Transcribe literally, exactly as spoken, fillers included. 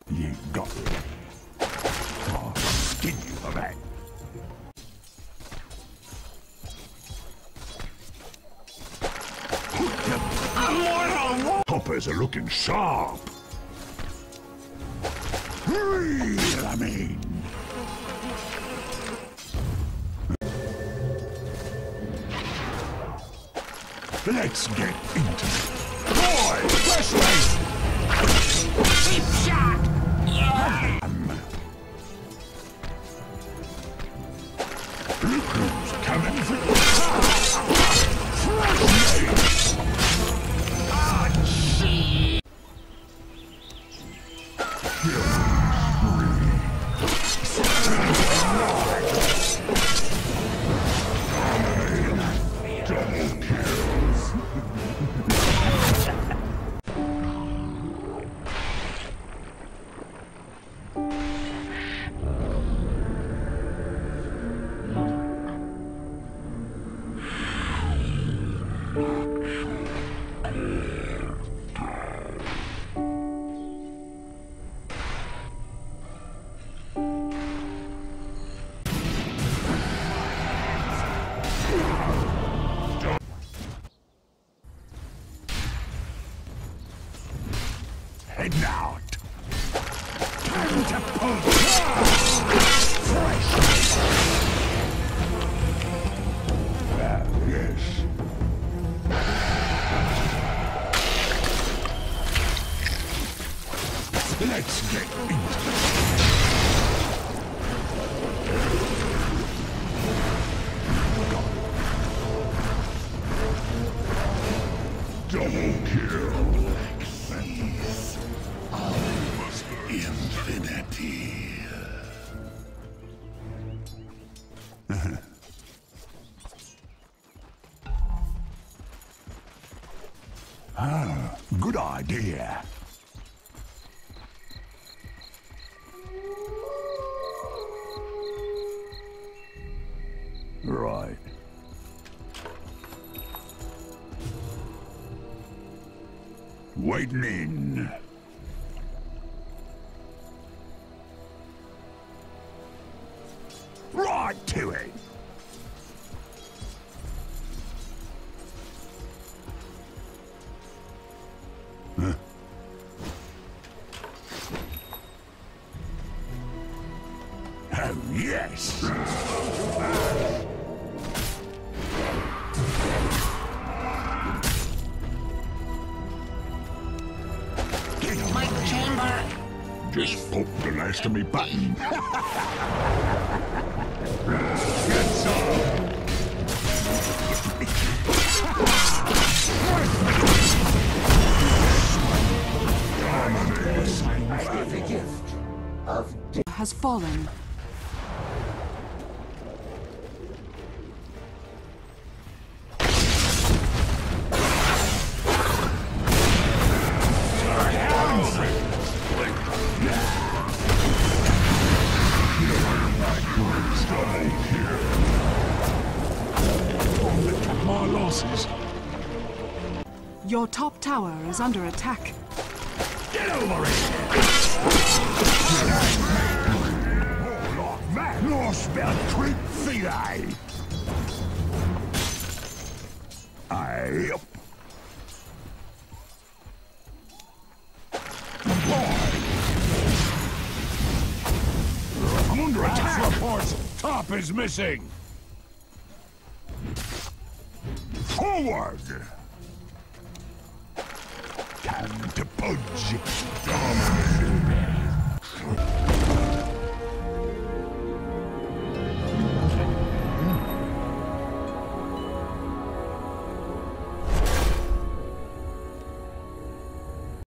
You got it. I'll skin you for that. Hoppers are looking sharp. Real, I mean. Let's get into it. Boy, fresh race! Cheap shot! Yeah! Look who's coming for you! Fresh race! Ah, gee! Double kills! Heading out. Time to pull. Fresh. Ah, yes. Let's get into it. Double kill. Infinity. Ah, good idea. Right. Waiting in. Right to it! Huh? Oh, yes! Get on my chamber! Just pop the last of me button. Get some! The gift of death has fallen. My losses. Your top tower is under attack. Get over it! Like that, lost about creep fillet. Yep. I'm under attack. Reports. Top is missing. Forward. Time to pudge. Dominate.